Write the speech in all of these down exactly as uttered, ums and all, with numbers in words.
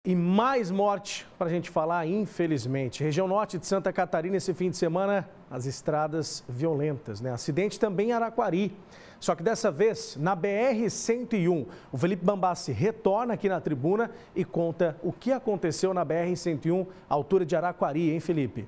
E mais morte para a gente falar, infelizmente. Região norte de Santa Catarina, esse fim de semana, as estradas violentas, né? Acidente também em Araquari. Só que dessa vez, na B R cento e um, o Felipe Bambassi retorna aqui na tribuna e conta o que aconteceu na B R cento e um, altura de Araquari, hein, Felipe?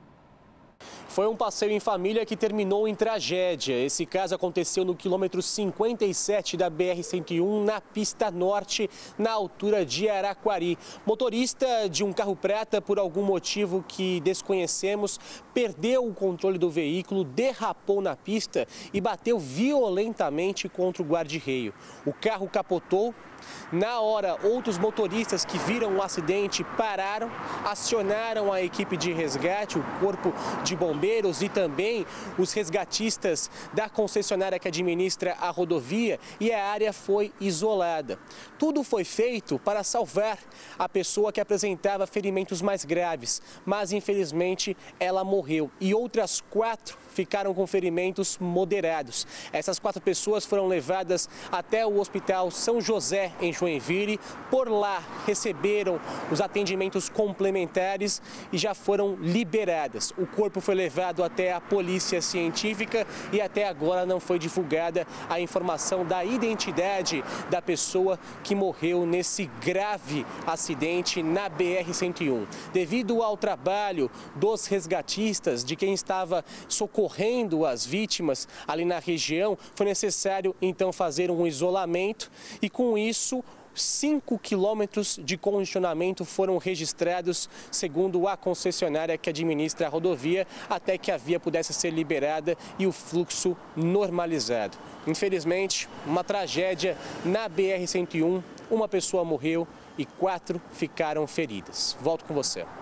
Foi um passeio em família que terminou em tragédia. Esse caso aconteceu no quilômetro cinquenta e sete da B R cento e um, na pista norte, na altura de Araquari. Motorista de um carro prata, por algum motivo que desconhecemos, perdeu o controle do veículo, derrapou na pista e bateu violentamente contra o guarda-reio. O carro capotou. Na hora, outros motoristas que viram o acidente pararam, acionaram a equipe de resgate, o corpo de bombeiros e também os resgatistas da concessionária que administra a rodovia, e a área foi isolada. Tudo foi feito para salvar a pessoa que apresentava ferimentos mais graves, mas infelizmente ela morreu e outras quatro ficaram com ferimentos moderados. Essas quatro pessoas foram levadas até o Hospital São José, em Joinville. Por lá receberam os atendimentos complementares e já foram liberadas. O corpo foi levado até a polícia científica e até agora não foi divulgada a informação da identidade da pessoa que morreu nesse grave acidente na B R cento e um. Devido ao trabalho dos resgatistas, de quem estava socorrendo as vítimas ali na região, foi necessário então fazer um isolamento e com isso cinco quilômetros de congestionamento foram registrados, segundo a concessionária que administra a rodovia, até que a via pudesse ser liberada e o fluxo normalizado. Infelizmente, uma tragédia na B R cento e um, uma pessoa morreu e quatro ficaram feridas. Volto com você.